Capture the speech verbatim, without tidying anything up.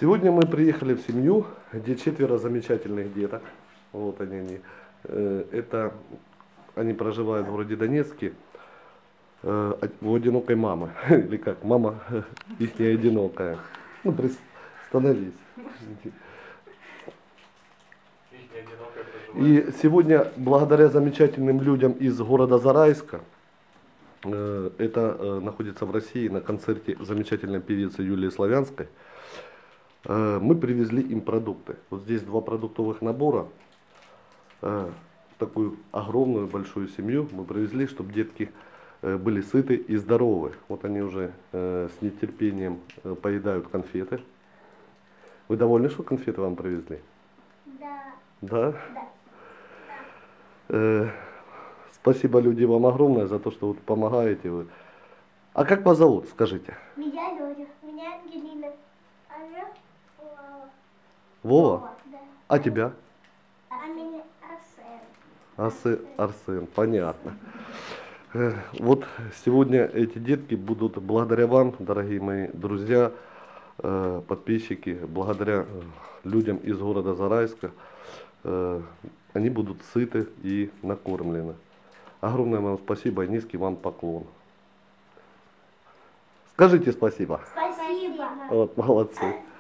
Сегодня мы приехали в семью, где четверо замечательных деток. Вот они, они. Э, Это они проживают в городе Донецке э, от- у одинокой мамы. Или как, мама их не одинокая. Ну, прис- становись. И сегодня, благодаря замечательным людям из города Зарайска, э, это э, находится в России на концерте замечательной певицы Юлии Славянской, э, мы привезли им продукты. Вот здесь два продуктовых набора. э, Такую огромную большую семью мы привезли, чтобы детки э, были сыты и здоровы. Вот они уже э, с нетерпением э, поедают конфеты. Вы довольны, что конфеты вам привезли? Да. Да? Да. Э, Спасибо, люди, вам огромное за то, что вот помогаете вы. А как вас зовут, скажите? Меня Лёля. Меня Ангелина. А меня Вова. Вова? Да. А тебя? А меня Арсен. Арсен, Арсен, понятно. Э, Вот сегодня эти детки будут, благодаря вам, дорогие мои друзья, э, подписчики, благодаря э, людям из города Зарайска, э, они будут сыты и накормлены. Огромное вам спасибо и низкий вам поклон. Скажите спасибо. Спасибо. Вот, молодцы.